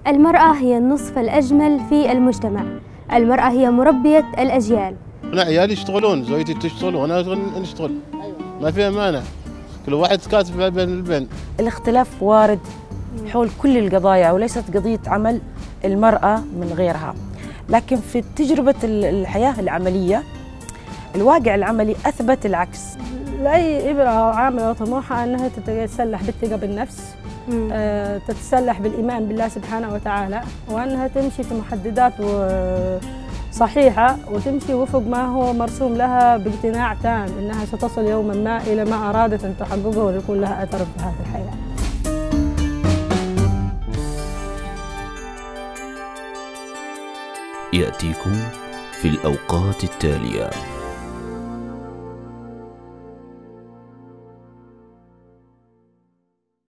المرأة هي النصف الأجمل في المجتمع. المرأة هي مربية الأجيال. أنا عيالي يشتغلون، زوجتي تشتغل وأنا نشتغل، ما فيها مانع، كل واحد كاتب بين البين. الاختلاف وارد حول كل القضايا وليست قضية عمل المرأة من غيرها، لكن في تجربة الحياة العملية الواقع العملي أثبت العكس. لأي امرأة عاملة وطموحة أنها تتسلح بالثقة بالنفس، تتسلح بالإيمان بالله سبحانه وتعالى، وأنها تمشي في محددات صحيحة وتمشي وفق ما هو مرسوم لها باقتناع تام أنها ستصل يوما ما إلى ما أرادت أن تحققه ويكون لها أثر في هذه الحياة. يأتيكم في الأوقات التالية.